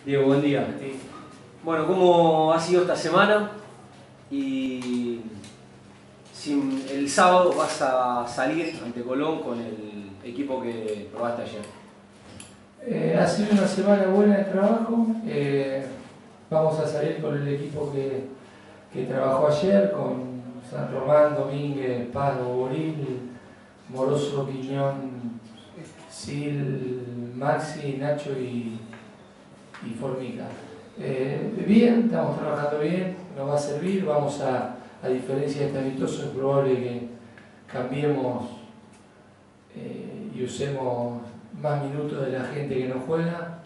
Diego, buen día. Bueno, ¿cómo ha sido esta semana? Y el sábado vas a salir ante Colón con el equipo que probaste ayer. Ha sido una semana buena de trabajo. Vamos a salir con el equipo que trabajó ayer, con San Román, Domínguez, Paz, Boril, Moroso, Quiñón, Sil, Maxi, Nacho y Formica. Bien, estamos trabajando bien, nos va a servir. Vamos a diferencia de este amistoso, es probable que cambiemos y usemos más minutos de la gente que no juega,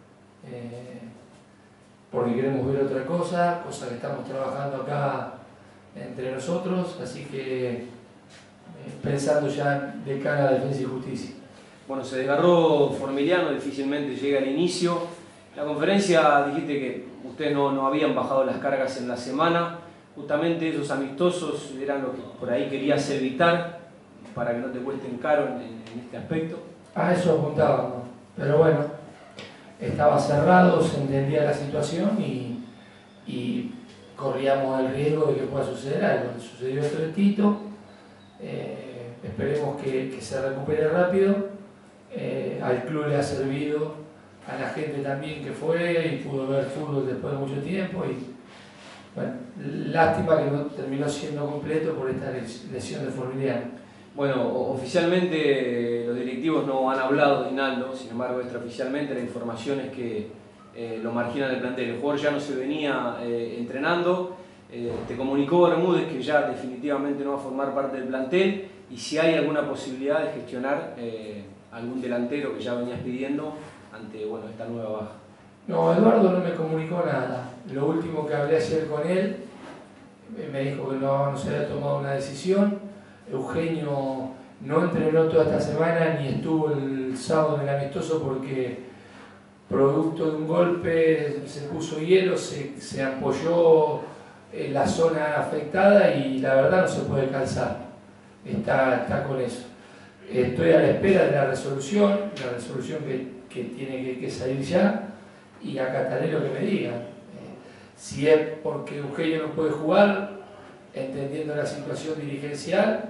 porque queremos ver otra cosa que estamos trabajando acá entre nosotros, así que pensando ya de cara a Defensa y Justicia. Bueno, se desgarró Formiliano, difícilmente llega al inicio. En la conferencia dijiste que ustedes no habían bajado las cargas en la semana. Justamente esos amistosos eran lo que por ahí querías evitar para que no te cuesten caro en este aspecto. A eso apuntábamos, pero bueno, estaba cerrado, se entendía la situación y corríamos el riesgo de que pueda suceder algo. Sucedió esto de Tito, esperemos que se recupere rápido. Al club le ha servido, a la gente también que fue y pudo ver fútbol después de mucho tiempo. Y bueno, lástima que no terminó siendo completo por esta lesión de Formiliano. Bueno, oficialmente los directivos no han hablado de Hinaldo, sin embargo extraoficialmente la información es que lo marginan del plantel. El jugador ya no se venía entrenando, te comunicó Bermúdez que ya definitivamente no va a formar parte del plantel y si hay alguna posibilidad de gestionar algún delantero que ya venías pidiendo ante esta nueva baja. No, Eduardo no me comunicó nada. Lo último que hablé ayer con él, me dijo que no se había tomado una decisión. Eugenio no entrenó toda esta semana ni estuvo el sábado en el amistoso porque producto de un golpe se puso hielo, se ampolló en la zona afectada y la verdad no se puede calzar. Está con eso. Estoy a la espera de la resolución que tiene que salir ya y acataré lo que me digan. Si es porque Eugenio no puede jugar, entendiendo la situación dirigencial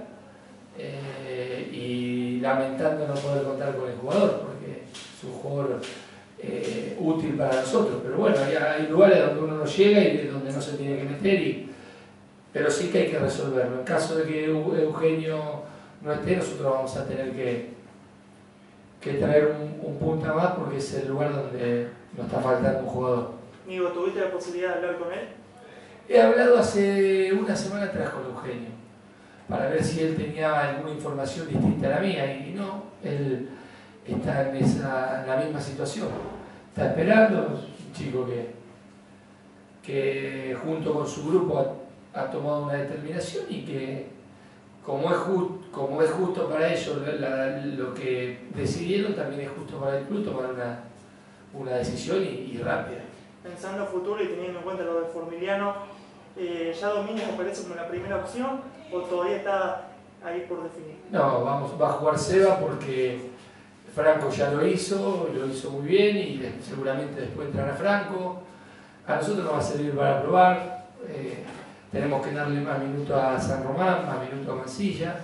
y lamentando no poder contar con el jugador, porque es un jugador útil para nosotros, pero bueno, hay lugares donde uno no llega y donde no se tiene que meter, pero sí que hay que resolverlo. En caso de que Eugenio no esté, nosotros vamos a tener que traer un punta más porque es el lugar donde nos está faltando un jugador. Nico, ¿tuviste la posibilidad de hablar con él? He hablado hace una semana atrás con Eugenio para ver si él tenía alguna información distinta a la mía y no, él está en la misma situación. Está esperando, es un chico que junto con su grupo ha tomado una determinación y que como es justo para ellos lo que decidieron, también es justo para el club tomar una decisión y rápida. Pensando a futuro y teniendo en cuenta lo de Formiliano, ¿ya Domínguez aparece como la primera opción o todavía está ahí por definir? No, va a jugar Seba porque Franco ya lo hizo muy bien y seguramente después entrará Franco. A nosotros nos va a servir para probar. Tenemos que darle más minutos a San Román, más minutos a Mansilla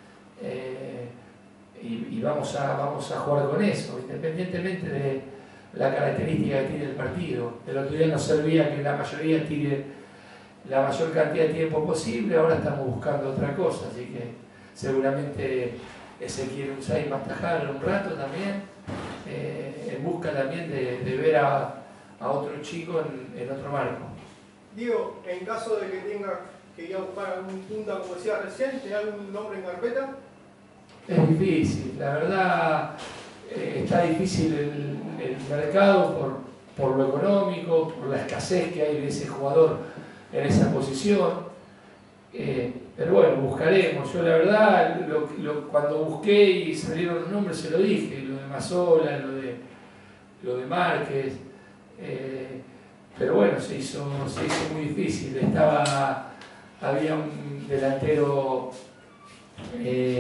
y vamos a jugar con eso, independientemente de la característica que tiene el partido. El otro día nos servía que la mayoría tire la mayor cantidad de tiempo posible, ahora estamos buscando otra cosa, así que seguramente Ezequiel Unzay va a atajar un rato también, en busca también de ver a otro chico en otro marco. Diego, en caso de que tenga que ir a buscar algún punta, como decía recién, ¿tiene algún nombre en carpeta? Es difícil, la verdad está difícil el mercado por lo económico, por la escasez que hay de ese jugador en esa posición, pero bueno, buscaremos. Yo la verdad, cuando busqué y salieron los nombres se lo dije, lo de Mazzola, lo de Márquez, pero bueno, se hizo muy difícil. Había un delantero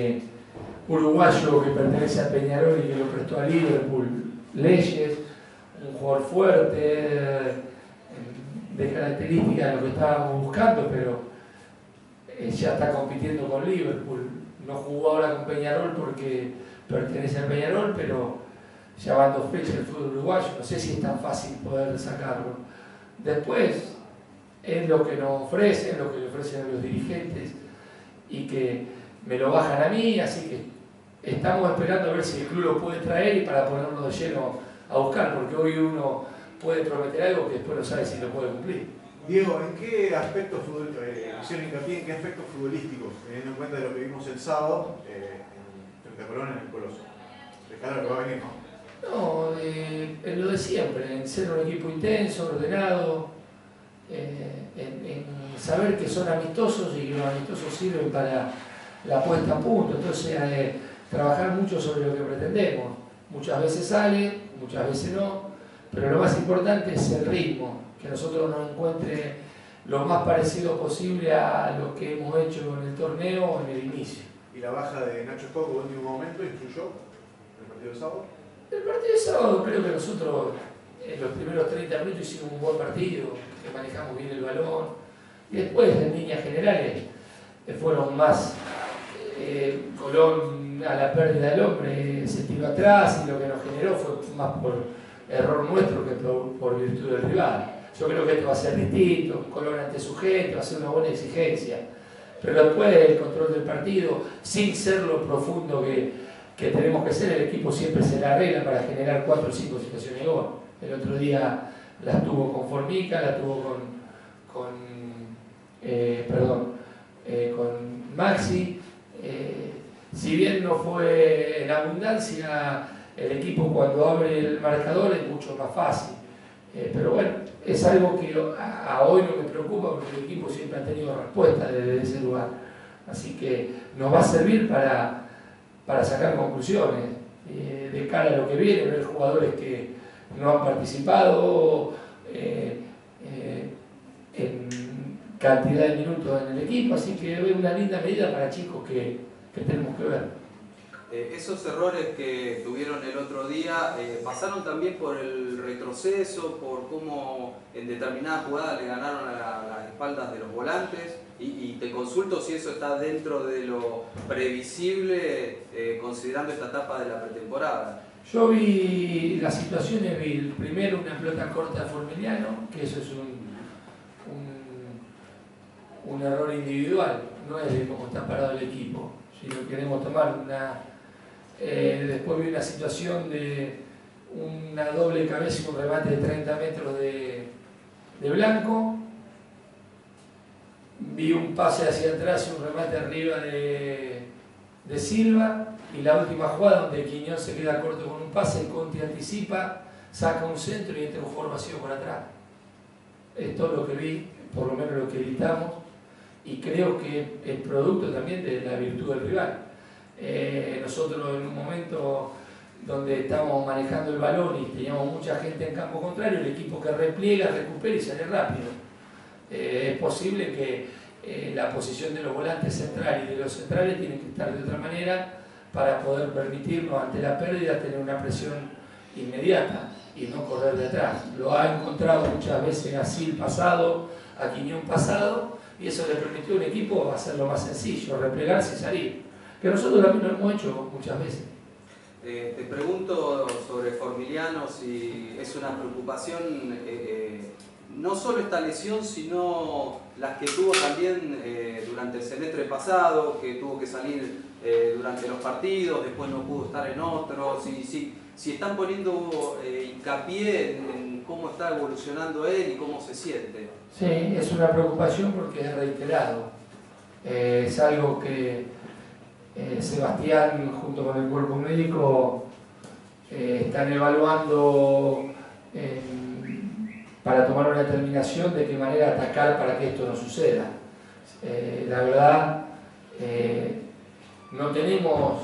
uruguayo que pertenece a Peñarol y que lo prestó a Liverpool, Leyes, un jugador fuerte, de características lo que estábamos buscando, pero ya está compitiendo con Liverpool. No jugó ahora con Peñarol porque pertenece al Peñarol, pero ya van 2 fechas el fútbol uruguayo, no sé si es tan fácil poder sacarlo. Después, es lo que nos ofrecen, lo que le ofrecen a los dirigentes y que me lo bajan a mí, así que estamos esperando a ver si el club lo puede traer y para ponerlo de lleno a buscar, porque hoy uno puede prometer algo que después no sabe si lo puede cumplir. Diego, ¿en qué aspectos hicieron hincapié en qué aspectos futbolísticos, teniendo en cuenta de lo que vimos el sábado frente a Colón en el Coloso? De cara a lo que va a venir, ¿no? No, en lo de siempre, en ser un equipo intenso, ordenado, en saber que son amistosos y que los amistosos sirven para la puesta a punto, entonces trabajar mucho sobre lo que pretendemos. Muchas veces sale, muchas veces no, pero lo más importante es el ritmo, que nosotros nos encuentre lo más parecido posible a lo que hemos hecho en el torneo o en el inicio. ¿Y la baja de Nacho Escoco en último momento influyó en el partido de sábado? El partido de sábado creo que nosotros en los primeros 30 minutos hicimos un buen partido, que manejamos bien el balón, y después en líneas generales fueron más Colón a la pérdida del hombre se tiró atrás y lo que nos generó fue más por error nuestro que por virtud del rival. Yo creo que esto va a ser distinto, Colón ante su gente, va a ser una buena exigencia, pero después el control del partido, sin ser lo profundo que tenemos que ser, el equipo siempre se la arregla para generar 4 o 5 situaciones de gol. El otro día las tuvo con Formica, la tuvo con Maxi. Si bien no fue en abundancia, el equipo cuando abre el marcador es mucho más fácil. Pero bueno, es algo que a hoy no me preocupa porque el equipo siempre ha tenido respuesta desde ese lugar. Así que nos va a servir para sacar conclusiones de cara a lo que viene, ver jugadores que no han participado en cantidad de minutos en el equipo, así que es una linda medida para chicos que tenemos que ver. Esos errores que tuvieron el otro día pasaron también por el retroceso, por cómo en determinadas jugadas le ganaron a las espaldas de los volantes, y te consulto si eso está dentro de lo previsible considerando esta etapa de la pretemporada. Yo vi las situaciones, vi primero una pelota corta de Formiliano, que eso es un error individual, no es de cómo está parado el equipo. Si lo queremos tomar después vi una situación de una doble cabeza y un remate de 30 metros de Blanco. Vi un pase hacia atrás y un remate arriba de Silva. Y la última jugada donde Quiñón se queda corto con un pase, Conti anticipa, saca un centro y entra un jugador vacío por atrás. Es todo lo que vi, por lo menos lo que evitamos. Y creo que es producto también de la virtud del rival. Nosotros en un momento donde estábamos manejando el balón y teníamos mucha gente en campo contrario, el equipo que repliega, recupera y sale rápido. Es posible que la posición de los volantes centrales y de los centrales tienen que estar de otra manera para poder permitirnos ante la pérdida tener una presión inmediata y no correr de atrás. Lo ha encontrado muchas veces a Sil pasado, a Quiñón pasado, y eso le permitió a un equipo hacerlo más sencillo, replegarse y salir. Que nosotros también lo hemos hecho muchas veces. Te pregunto sobre Formiliano, si es una preocupación no solo esta lesión, sino las que tuvo también durante el semestre pasado, que tuvo que salir durante los partidos, después no pudo estar en otros, si están poniendo hincapié en cómo está evolucionando él y cómo se siente. Sí, es una preocupación porque es reiterado. Es algo que Sebastián junto con el cuerpo médico están evaluando para tomar una determinación de qué manera atacar para que esto no suceda. La verdad, no tenemos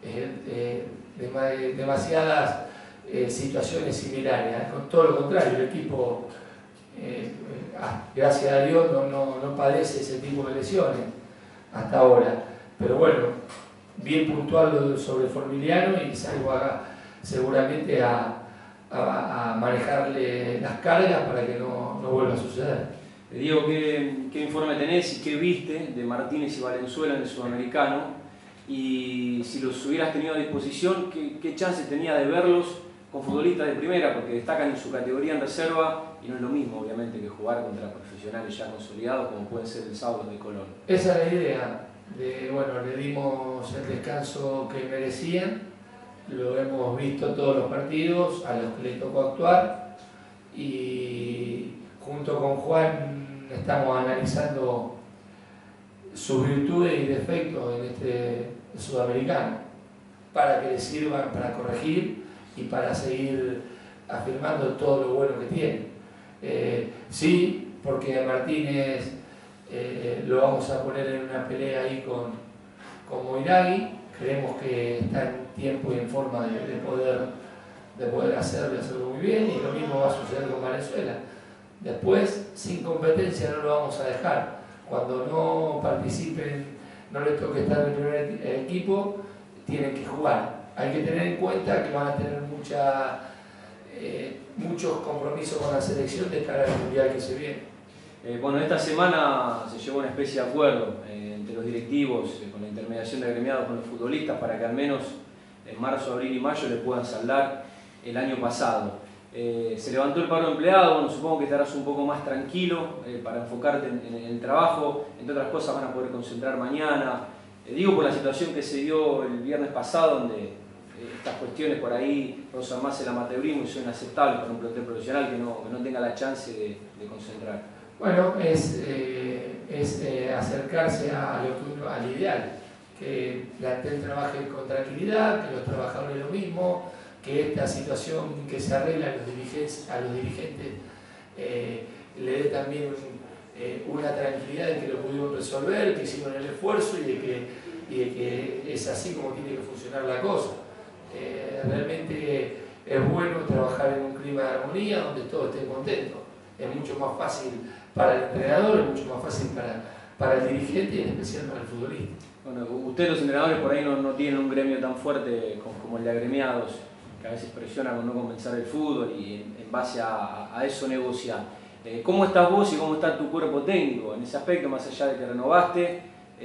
demasiadas situaciones similares, con todo lo contrario, el equipo, gracias a Dios, no padece ese tipo de lesiones hasta ahora. Pero bueno, bien puntual sobre Formiliano y salgo seguramente a a manejarle las cargas para que no vuelva a suceder. Diego, ¿qué informe tenés y qué viste de Martínez y Valenzuela en el Sudamericano? Y si los hubieras tenido a disposición, ¿qué chance tenía de verlos con futbolistas de primera? Porque destacan en su categoría en reserva y no es lo mismo, obviamente, que jugar contra profesionales ya consolidados como pueden ser el Saudos de Colón. Esa es la idea. Bueno, le dimos el descanso que merecían, lo hemos visto todos los partidos a los que le tocó actuar y junto con Juan estamos analizando sus virtudes y defectos en este Sudamericano para que le sirvan para corregir y para seguir afirmando todo lo bueno que tiene. Sí, porque a Martínez lo vamos a poner en una pelea ahí con Moiragui. Creemos que está en tiempo y en forma de poder hacerlo muy bien, y lo mismo va a suceder con Valenzuela. Después, sin competencia no lo vamos a dejar. Cuando no participen, no les toque estar en el primer equipo, tienen que jugar. Hay que tener en cuenta que van a tener muchos compromisos con la selección de cara al mundial que se viene. Bueno, esta semana se llegó a una especie de acuerdo entre los directivos, con la intermediación de agremiados con los futbolistas, para que al menos en marzo, abril y mayo le puedan saldar el año pasado. Se levantó el paro de empleado, bueno, supongo que estarás un poco más tranquilo para enfocarte en el trabajo, entre otras cosas van a poder concentrar mañana. Digo por la situación que se dio el viernes pasado, donde estas cuestiones por ahí rozan más el amateurismo y son inaceptables para un plantel profesional que no tenga la chance de concentrar. Bueno, es acercarse al ideal, que el plantel trabaje con tranquilidad, que los trabajadores lo mismo, que esta situación que se arregla a los dirigentes le dé también una tranquilidad de que lo pudieron resolver, que hicieron el esfuerzo y de que es así como tiene que funcionar la cosa. Realmente es bueno trabajar en un clima de armonía donde todos estén contentos. Es mucho más fácil para el entrenador, es mucho más fácil para el dirigente y en especial para el futbolista. Bueno, ustedes los entrenadores por ahí no tienen un gremio tan fuerte como el de agremiados, que a veces presiona con no comenzar el fútbol y en base a eso negociar. ¿Cómo estás vos y cómo está tu cuerpo técnico en ese aspecto, más allá de que renovaste?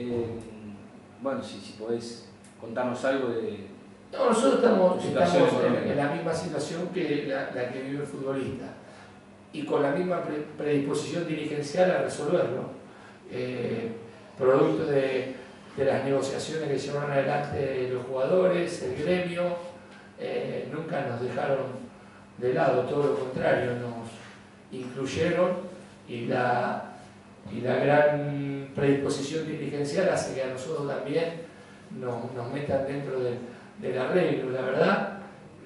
Bueno, si podés contarnos algo de... No, nosotros estamos en la misma situación que la que vive el futbolista y con la misma predisposición dirigencial a resolverlo. Producto de las negociaciones que llevaron adelante los jugadores, el gremio, nunca nos dejaron de lado, todo lo contrario, nos incluyeron y la gran predisposición dirigencial hace que a nosotros también nos metan dentro del arreglo. La verdad,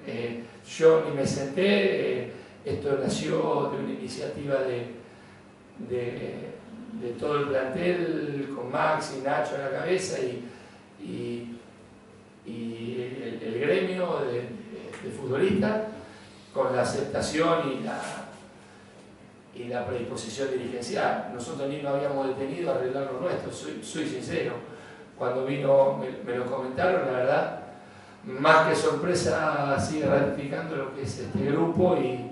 yo ni me senté, esto nació de una iniciativa de todo el plantel, con Max y Nacho en la cabeza y el gremio de futbolistas, con la aceptación y la predisposición dirigencial. Nosotros ni nos habíamos detenido a arreglar lo nuestro, soy sincero. Cuando vino, me lo comentaron, la verdad, más que sorpresa, sigue ratificando lo que es este grupo y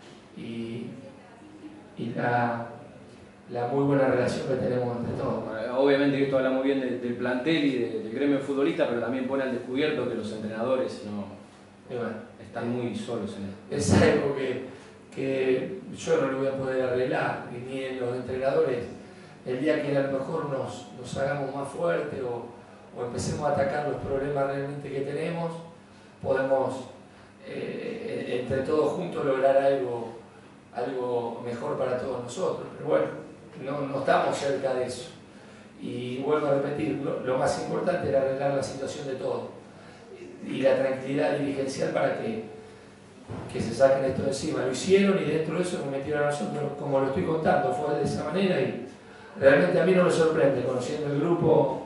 la muy buena relación que tenemos entre todos. Obviamente que esto habla muy bien del plantel y del gremio futbolista, pero también pone al descubierto que los entrenadores están muy solos en esto. Es algo que yo no lo voy a poder arreglar, ni en los entrenadores. El día que a lo mejor nos hagamos más fuertes o empecemos a atacar los problemas realmente que tenemos, podemos entre todos juntos lograr algo mejor para todos nosotros. Pero bueno, no estamos cerca de eso. Y vuelvo a repetir, lo más importante era arreglar la situación de todos y la tranquilidad dirigencial para que se saquen esto de encima. Lo hicieron y dentro de eso nos metieron a nosotros, como lo estoy contando, fue de esa manera y realmente a mí no me sorprende, conociendo el grupo,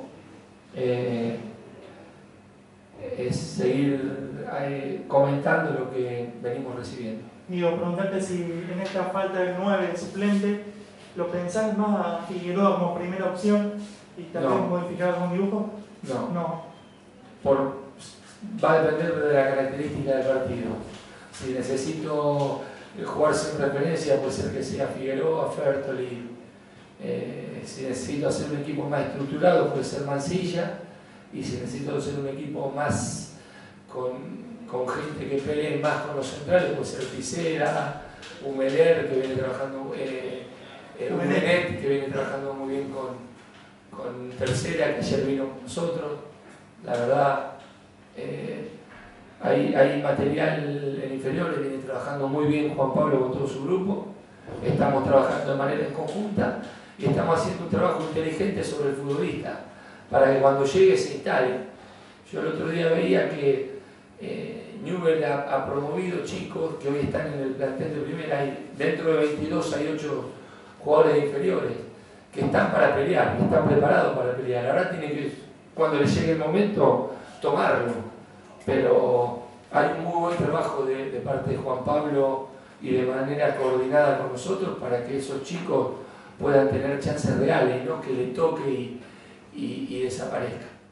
es seguir comentando lo que venimos recibiendo. Digo, preguntarte si en esta falta del 9 de suplente, ¿lo pensás más a Figueroa como primera opción y también modificar algún dibujo? No. Va a depender de la característica del partido. Si necesito jugar sin referencia, puede ser que sea Figueroa, Fertoli. Si necesito hacer un equipo más estructurado, puede ser Mansilla. Y si necesito hacer un equipo más con gente que pelee más con los centrales, puede ser Picera, Humeler, que viene trabajando, Humenet, que viene trabajando muy bien con Tercera, que ayer vino con nosotros. La verdad, hay material en inferiores, viene trabajando muy bien Juan Pablo con todo su grupo. Estamos trabajando de manera en conjunta y estamos haciendo un trabajo inteligente sobre el futbolista para que cuando llegue se instale. Yo el otro día veía que Newell ha promovido chicos que hoy están en el plantel de primera y dentro de 22 hay 8 jugadores inferiores que están para pelear, que están preparados para pelear. Ahora tienen que, cuando les llegue el momento, tomarlo. Pero hay un muy buen trabajo de parte de Juan Pablo y de manera coordinada con nosotros para que esos chicos puedan tener chances reales, no que le toque y desaparezca.